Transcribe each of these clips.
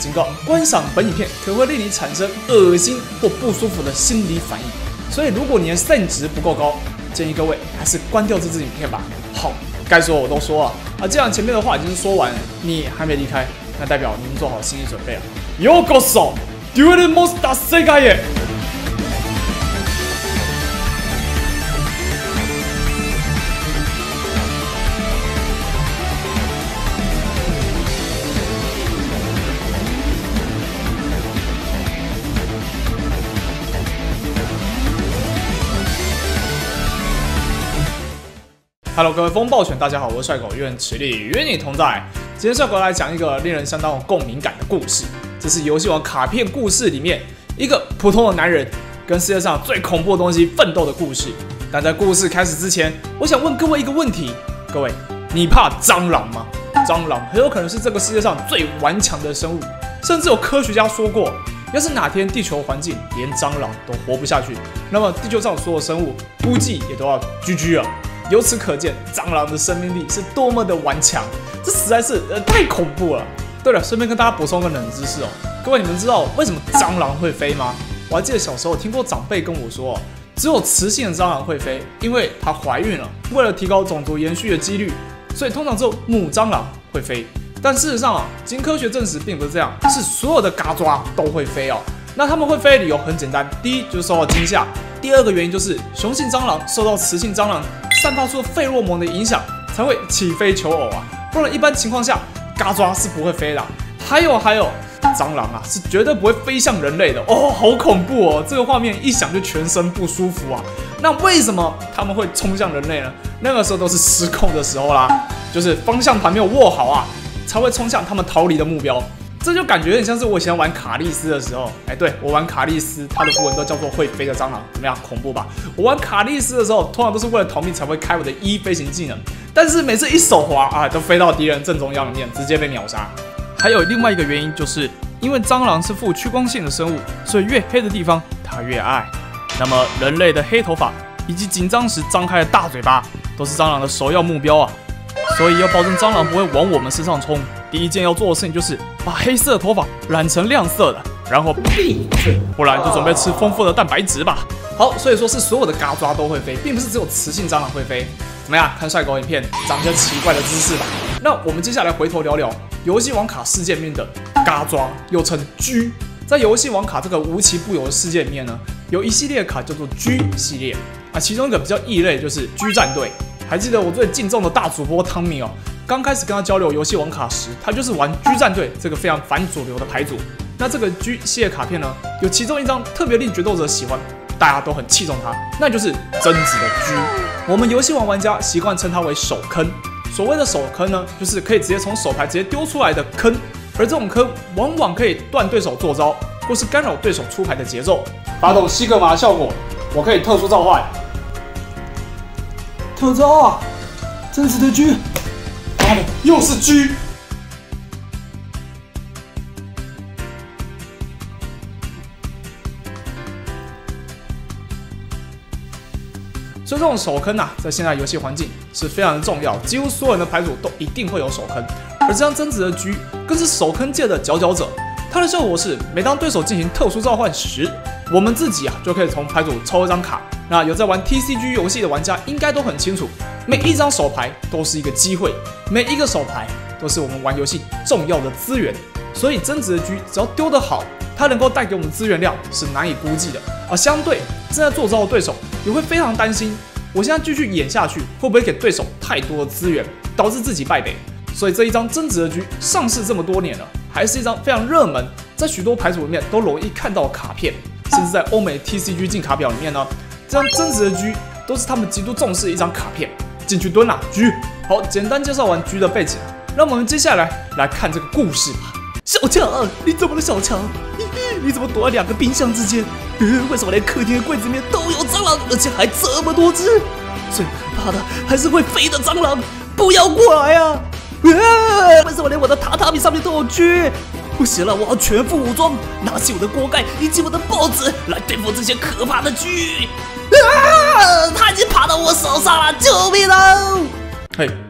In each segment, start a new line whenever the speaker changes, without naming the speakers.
警告：观赏本影片可能会令你产生恶心或不舒服的心理反应，所以如果你的肾值不够高，建议各位还是关掉这支影片吧。好，该说我都说了啊，既然前面的话已经说完了，你还没离开，那代表你们做好心理准备了。ようこそ、デュエルモンスター世界へ。Hello， 各位风暴犬，大家好，我是帅狗，愿持力与你同在。今天帅狗来讲一个令人相当有共鸣感的故事，这是游戏王卡片故事里面一个普通的男人跟世界上最恐怖的东西奋斗的故事。但在故事开始之前，我想问各位一个问题：各位，你怕蟑螂吗？蟑螂很有可能是这个世界上最顽强的生物，甚至有科学家说过，要是哪天地球环境连蟑螂都活不下去，那么地球上所有生物估计也都要 GG 了。由此可见，蟑螂的生命力是多么的顽强，这实在是太恐怖了。对了，顺便跟大家补充个冷知识哦，各位你们知道为什么蟑螂会飞吗？我还记得小时候听过长辈跟我说，只有雌性的蟑螂会飞，因为它怀孕了，为了提高种族延续的几率，所以通常只有母蟑螂会飞。但事实上啊，经科学证实并不是这样，是所有的嘎抓都会飞哦。那它们会飞的理由很简单，第一就是受到惊吓，第二个原因就是雄性蟑螂受到雌性蟑螂散发出费洛蒙的影响，才会起飞求偶啊，不然一般情况下，嘎抓是不会飞的。还有，蟑螂啊是绝对不会飞向人类的哦，好恐怖哦！这个画面一想就全身不舒服啊。那为什么他们会冲向人类呢？那个时候都是失控的时候啦，就是方向盘没有握好啊，才会冲向他们逃离的目标。这就感觉有点像是我以前玩卡利斯的时候，对，我玩卡利斯，它的符文都叫做会飞的蟑螂，怎么样，恐怖吧？我玩卡利斯的时候，通常都是为了逃命才会开我的E飞行技能，但是每次一手滑啊，都飞到敌人正中央里面，直接被秒杀。还有另外一个原因，就是因为蟑螂是富趋光性的生物，所以越黑的地方它越爱。那么人类的黑头发以及紧张时张开的大嘴巴，都是蟑螂的首要目标啊。所以要保证蟑螂不会往我们身上冲，第一件要做的事情就是把黑色的头发染成亮色的，然后闭嘴，不然就准备吃丰富的蛋白质吧。好，所以说是所有的嘎抓都会飞，并不是只有雌性蟑螂会飞。怎么样，看帅狗影片长一些奇怪的姿势吧？那我们接下来回头聊聊游戏王卡世界里面的嘎抓，又称 G。在游戏王卡这个无奇不有的世界里面呢，有一系列卡叫做 G 系列啊，其中一个比较异类就是 G 战队。还记得我最敬重的大主播汤米哦，刚开始跟他交流游戏王卡时，他就是玩 G 战队这个非常反主流的牌组。那这个 G 系列卡片呢，有其中一张特别令决斗者喜欢，大家都很器重它，那就是贞子的 G。我们游戏王玩家习惯称它为手坑。所谓的手坑呢，就是可以直接从手牌直接丢出来的坑，而这种坑往往可以断对手做招，或是干扰对手出牌的节奏。发动西格玛的效果，我可以特殊召唤。特招啊！真实的 G， 妈的，又是 G！ 所以这种手坑啊，在现在游戏环境是非常的重要，几乎所有人的牌组都一定会有手坑。而这张真实的 G 更是手坑界的佼佼者。它的效果是，每当对手进行特殊召唤时，我们自己就可以从牌组抽一张卡。那有在玩 TCG 游戏的玩家应该都很清楚，每一张手牌都是一个机会，每一个手牌都是我们玩游戏重要的资源。所以真实的 G 只要丢得好，它能够带给我们资源量是难以估计的。而相对正在做招的对手也会非常担心，我现在继续演下去会不会给对手太多的资源，导致自己败北。所以这一张真实的 G 上市这么多年了，还是一张非常热门，在许多牌组里面都容易看到的卡片，甚至在欧美 TCG 竞卡表里面呢，这张真实的 G 都是他们极度重视的一张卡片。进去蹲啦 ，G。好，简单介绍完 G 的背景，让我们接下来看这个故事吧。小强，你怎么了，小强？你怎么躲在2个冰箱之间？为什么连客厅的柜子里面都有蟑螂，而且还这么多只？最可怕的还是会飞的蟑螂，不要过来啊！为什么连我的榻榻米上面都有G？不行了，我要全副武装，拿起我的锅盖以及我的报纸来对付这些可怕的G。他已经爬到我手上了，救命啊！嘿，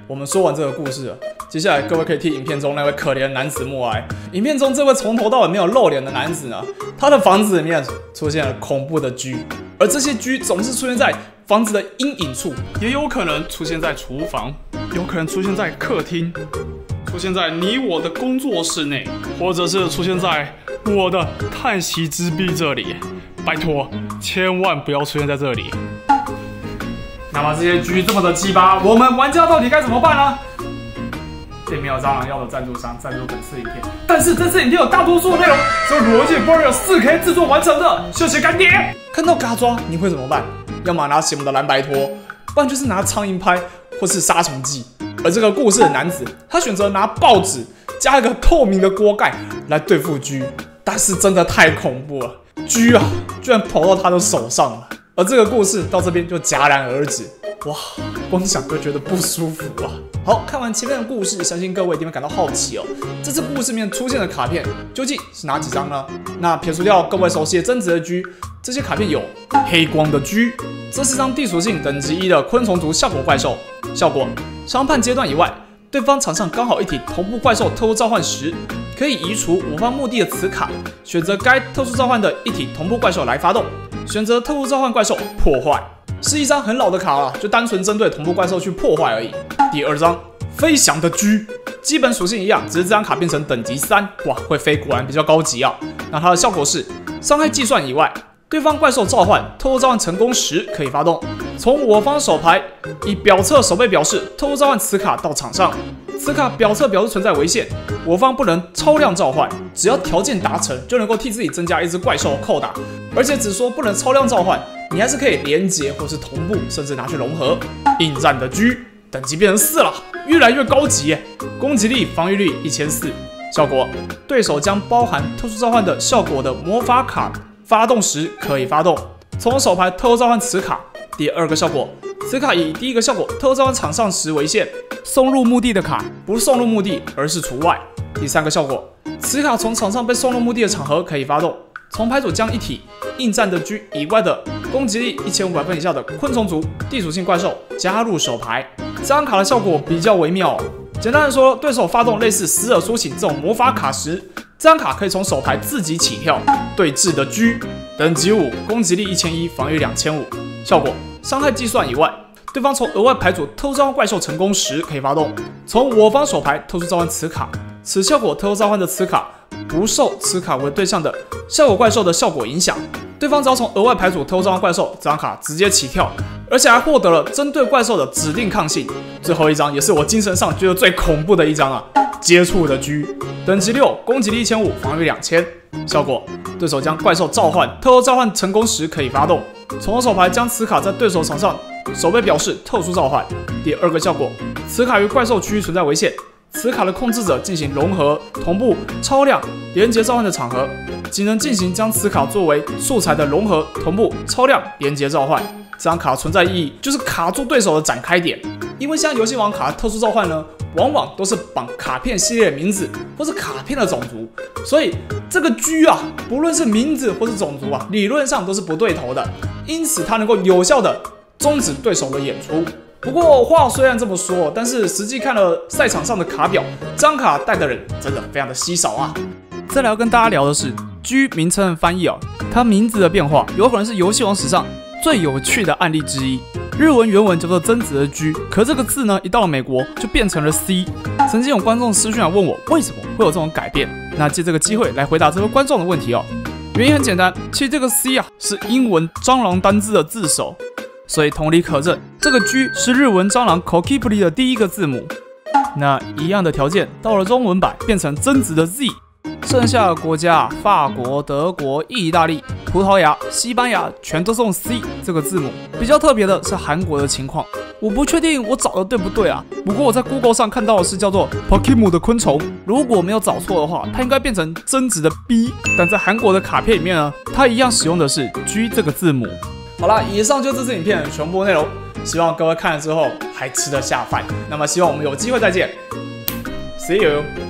我们说完这个故事了，接下来各位可以替影片中那位可怜的男子默哀。影片中这位从头到尾没有露脸的男子呢，他的房子里面出现了恐怖的居，而这些居总是出现在房子的阴影处，也有可能出现在厨房，有可能出现在客厅，出现在你我的工作室内，或者是出现在我的叹息之壁这里。拜托，千万不要出现在这里。那么这些局这么的鸡巴，我们玩家到底该怎么办呢？并没有蟑螂药的赞助商赞助本次影片，但是这次影片有大多数的内容是由逻辑 Warrior 4K 制作完成的，谢谢干爹。看到嘎抓你会怎么办？要么拿血母的蓝白拖，不然就是拿苍蝇拍或是杀虫剂。而这个故事的男子，他选择拿报纸加一个透明的锅盖来对付居，但是真的太恐怖了，居啊居然跑到他的手上了。而这个故事到这边就戛然而止，哇，光想就觉得不舒服啊！好，看完前面的故事，相信各位一定会感到好奇哦。这次故事里面出现的卡片究竟是哪几张呢？那撇除掉各位熟悉的增值的居，这些卡片有黑光的居，这是张地属性等级1的昆虫族效果怪兽，效果伤判阶段以外，对方场上刚好一体同步怪兽特殊召唤时，可以移除我方目的的此卡，选择该特殊召唤的一体同步怪兽来发动。选择特殊召唤怪兽破坏，是一张很老的卡了，就单纯针对同步怪兽去破坏而已。第2张飞翔的居，基本属性一样，只是这张卡变成等级3，哇，会飞果然比较高级啊。那它的效果是伤害计算以外，对方怪兽召唤特殊召唤成功时可以发动，从我方手牌以表侧手背表示特殊召唤此卡到场上，此卡表侧表示存在违限，我方不能超量召唤，只要条件达成就能够替自己增加一只怪兽扣打，而且只说不能超量召唤，你还是可以连结或是同步，甚至拿去融合。应战的居等级变成4了，越来越高级耶！攻击力、防御力1400，效果对手将包含特殊召唤的效果的魔法卡发动时可以发动，从手牌特殊召唤此卡。第2个效果，此卡以第1个效果特殊召唤场上时为限，送入墓地的卡不送入墓地，而是除外。第3个效果，此卡从场上被送入墓地的场合可以发动，从牌组将一体应战的居以外的攻击力1500分以下的昆虫族地属性怪兽加入手牌。这张卡的效果比较微妙哦。简单的说，对手发动类似死者苏醒这种魔法卡时，这张卡可以从手牌自己起跳对峙的居，等级5，攻击力1100，防御2500，效果伤害计算以外，对方从额外牌组特殊召唤怪兽成功时可以发动，从我方手牌特殊召唤此卡，此效果特殊召唤的此卡不受此卡为对象的效果怪兽的效果影响，对方只要从额外牌组特殊召唤怪兽，这张卡直接起跳，而且还获得了针对怪兽的指定抗性。最后一张也是我精神上觉得最恐怖的一张啊，接触的居，等级6，攻击力1500，防御2000，效果对手将怪兽召唤特殊召唤成功时可以发动，从手牌将此卡在对手场上手背表示特殊召唤。第2个效果，此卡与怪兽区域存在违限，此卡的控制者进行融合、同步、超量、连结召唤的场合，仅能进行将此卡作为素材的融合、同步、超量、连结召唤。这张卡存在意义就是卡住对手的展开点，因为像游戏王卡的特殊召唤呢，往往都是绑卡片系列的名字或是卡片的种族，所以这个居啊，不论是名字或是种族啊，理论上都是不对头的，因此它能够有效的终止对手的演出。不过话虽然这么说，但是实际看了赛场上的卡表，这张卡带的人真的非常的稀少啊。再来要跟大家聊的是居名称的翻译啊，它名字的变化有可能是游戏王史上最有趣的案例之一。日文原文叫做增值的居，可这个字呢，一到了美国就变成了 C。曾经有观众私讯来问我，为什么会有这种改变？那借这个机会来回答这位观众的问题哦。原因很简单，其实这个 C 啊是英文蟑螂单字的字首，所以同理可证，这个 G 是日文蟑螂 Kokipuri 的第1个字母。那一样的条件到了中文版变成增值的 Z。剩下的国家，法国、德国、意大利、葡萄牙、西班牙全都是用 C 这个字母。比较特别的是韩国的情况，我不确定我找的对不对啊。不过我在 Google 上看到的是叫做 Pokimu 的昆虫，如果没有找错的话，它应该变成增值的 B。但在韩国的卡片里面呢，它一样使用的是 G 这个字母。好啦，以上就是这支影片的全部内容，希望各位看了之后还吃得下饭。那么希望我们有机会再见 ，See you。